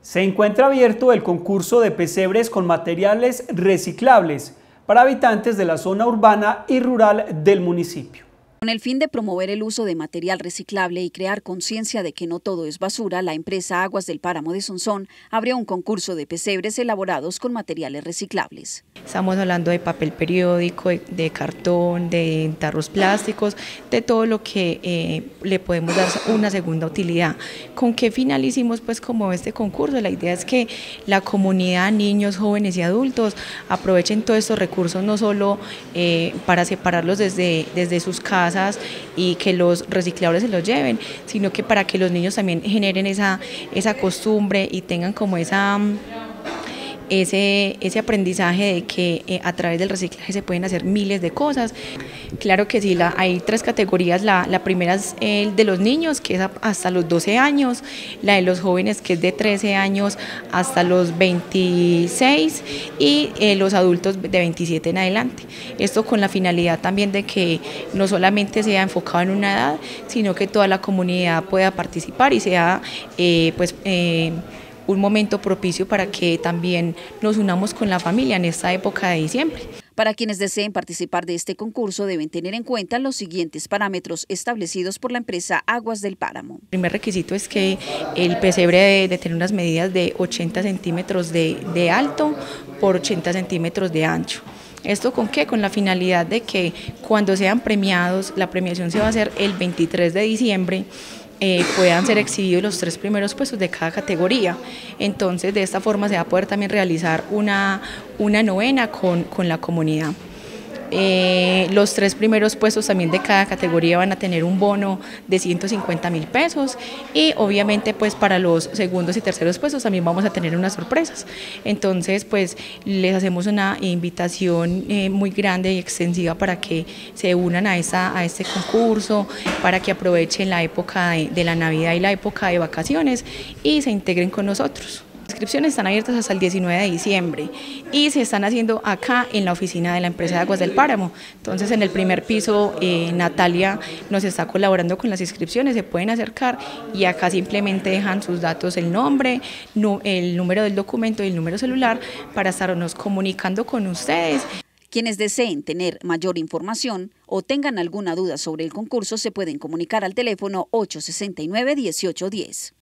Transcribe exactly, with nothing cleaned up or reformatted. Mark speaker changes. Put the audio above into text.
Speaker 1: Se encuentra abierto el concurso de pesebres con materiales reciclables para habitantes de la zona urbana y rural del municipio.
Speaker 2: Con el fin de promover el uso de material reciclable y crear conciencia de que no todo es basura, la empresa Aguas del Páramo de Sonsón abrió un concurso de pesebres elaborados con materiales reciclables.
Speaker 3: Estamos hablando de papel periódico, de, de cartón, de tarros plásticos, de todo lo que eh, le podemos dar una segunda utilidad. ¿Con qué final hicimos pues como este concurso? La idea es que la comunidad, niños, jóvenes y adultos aprovechen todos estos recursos no solo eh, para separarlos desde, desde sus casas, y que los reciclables se los lleven, sino que para que los niños también generen esa, esa costumbre y tengan como esa... Ese, ese aprendizaje de que eh, a través del reciclaje se pueden hacer miles de cosas. Claro que sí, la, hay tres categorías, la, la primera es el de los niños, que es hasta los doce años, la de los jóvenes, que es de trece años hasta los veintiséis, y eh, los adultos de veintisiete en adelante. Esto con la finalidad también de que no solamente sea enfocado en una edad, sino que toda la comunidad pueda participar y sea eh, pues eh, un momento propicio para que también nos unamos con la familia en esta época de diciembre.
Speaker 2: Para quienes deseen participar de este concurso deben tener en cuenta los siguientes parámetros establecidos por la empresa Aguas del Páramo.
Speaker 3: El primer requisito es que el pesebre debe de tener unas medidas de ochenta centímetros de, de alto por ochenta centímetros de ancho. ¿Esto con qué? Con la finalidad de que cuando sean premiados, la premiación se va a hacer el veintitrés de diciembre, Eh, puedan ser exhibidos los tres primeros puestos de cada categoría. Entonces de esta forma se va a poder también realizar una, una novena con, con la comunidad. Eh, los tres primeros puestos también de cada categoría van a tener un bono de ciento cincuenta mil pesos y obviamente pues para los segundos y terceros puestos también vamos a tener unas sorpresas. Entonces pues les hacemos una invitación eh, muy grande y extensiva para que se unan a, esta, a este concurso, para que aprovechen la época de, de la Navidad y la época de vacaciones y se integren con nosotros. Las inscripciones están abiertas hasta el diecinueve de diciembre y se están haciendo acá en la oficina de la empresa de Aguas del Páramo. Entonces en el primer piso eh, Natalia nos está colaborando con las inscripciones, se pueden acercar y acá simplemente dejan sus datos, el nombre, no, el número del documento y el número celular para estarnos comunicando con ustedes.
Speaker 2: Quienes deseen tener mayor información o tengan alguna duda sobre el concurso se pueden comunicar al teléfono ocho sesenta y nueve, dieciocho diez.